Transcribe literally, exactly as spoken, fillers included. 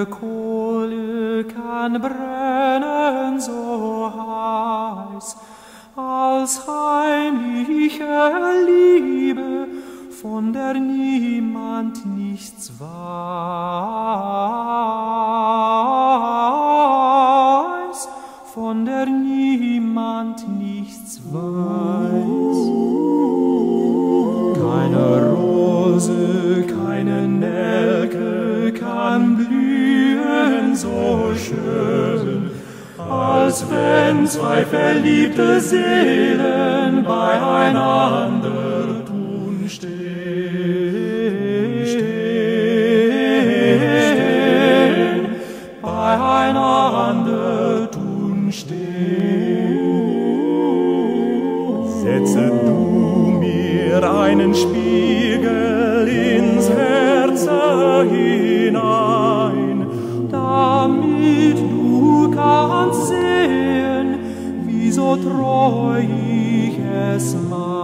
Keine Kohle kann brennen so heiß, als heimliche Liebe, von der niemand nichts weiß, von der niemand nichts weiß. Keine Rose, keine Nelke kann blühen so schön, als wenn zwei verliebte Seelen beieinander tun stehen, stehen, beieinander tun stehen. Setze du mir einen Spiegel ins Herz hinein, damit du kannst sehen, wie so treu ich es mein.